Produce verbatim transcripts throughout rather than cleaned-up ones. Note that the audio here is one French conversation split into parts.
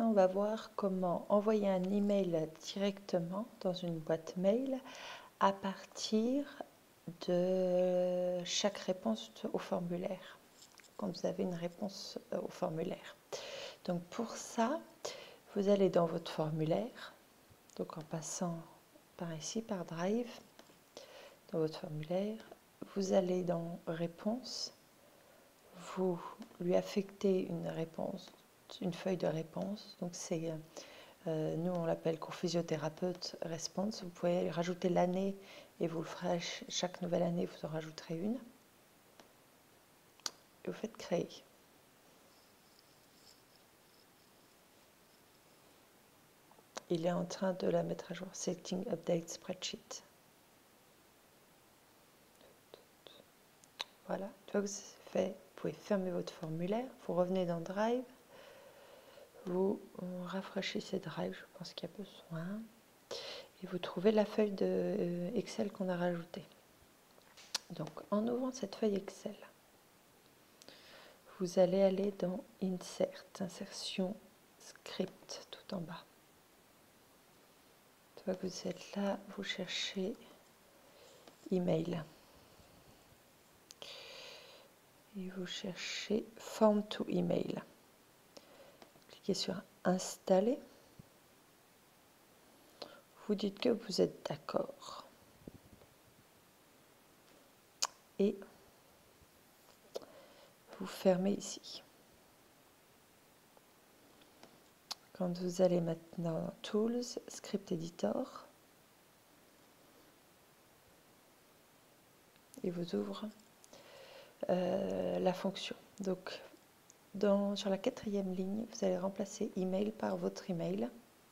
on va voir comment envoyer un email directement dans une boîte mail à partir de chaque réponse au formulaire, quand vous avez une réponse au formulaire. Donc pour ça, vous allez dans votre formulaire, donc en passant par ici, par Drive, dans votre formulaire, vous allez dans Réponses, vous lui affectez une réponse, une feuille de réponse, donc c'est, euh, nous on l'appelle co-physiothérapeute response, vous pouvez rajouter l'année et vous le ferez chaque nouvelle année, vous en rajouterez une, et vous faites créer. Il est en train de la mettre à jour, Setting Update Spreadsheet. Voilà, une fois que c'est fait, vous pouvez fermer votre formulaire, vous revenez dans Drive, vous rafraîchissez Drive, je pense qu'il y a besoin, et vous trouvez la feuille de Excel qu'on a rajoutée. Donc en ouvrant cette feuille Excel, vous allez aller dans Insert, Insertion, Script, tout en bas. Une fois que vous êtes là, vous cherchez Email. Et vous cherchez Form to Email. Cliquez sur Installer. Vous dites que vous êtes d'accord. Et vous fermez ici. Quand vous allez maintenant dans Tools, Script Editor, il vous ouvre euh, la fonction. Donc, dans, sur la quatrième ligne, vous allez remplacer email par votre email.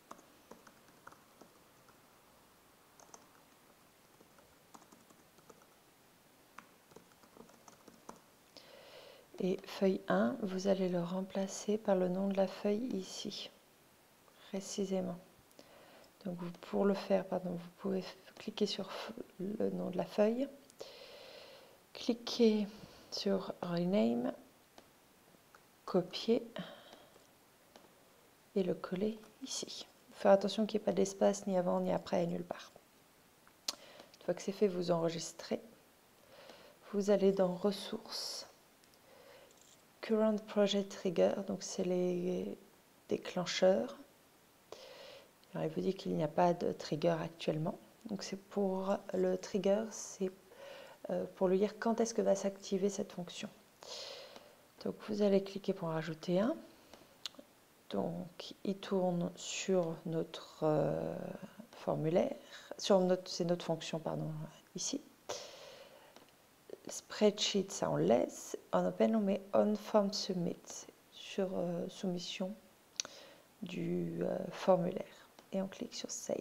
Et feuille un, vous allez le remplacer par le nom de la feuille ici, précisément. Donc vous, pour le faire, pardon, vous pouvez cliquer sur le nom de la feuille, cliquez sur Rename, copier et le coller ici. Faire attention qu'il n'y ait pas d'espace ni avant ni après, nulle part. Une fois que c'est fait, vous enregistrez. Vous allez dans Ressources, Current Project Trigger, donc c'est les déclencheurs. Alors, il vous dit qu'il n'y a pas de trigger actuellement. Donc c'est pour le trigger, c'est pour lui dire quand est-ce que va s'activer cette fonction. Donc vous allez cliquer pour en rajouter un. Donc il tourne sur notre euh, formulaire, sur notre, c'est notre fonction, pardon, ici. Spreadsheet, ça on laisse. En open, on met on form submit, sur euh, soumission du euh, formulaire. Et on clique sur Save.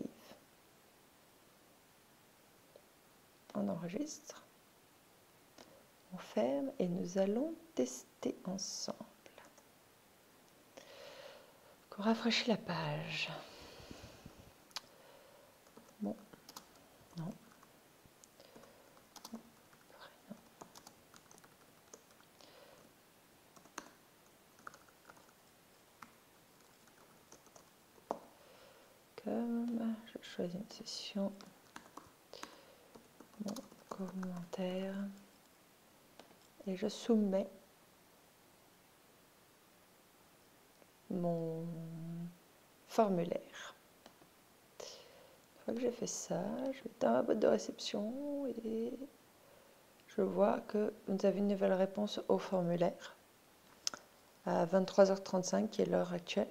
On enregistre. On ferme et nous allons tester ensemble. On rafraîchit la page. Bon, non. Comme je choisis une session, mon commentaire, et je soumets mon formulaire. Une fois que j'ai fait ça, je vais dans ma boîte de réception et je vois que vous avez une nouvelle réponse au formulaire à vingt-trois heures trente-cinq, qui est l'heure actuelle.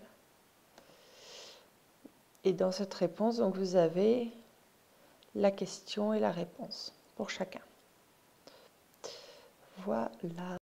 Et dans cette réponse, donc, vous avez la question et la réponse pour chacun. Voilà.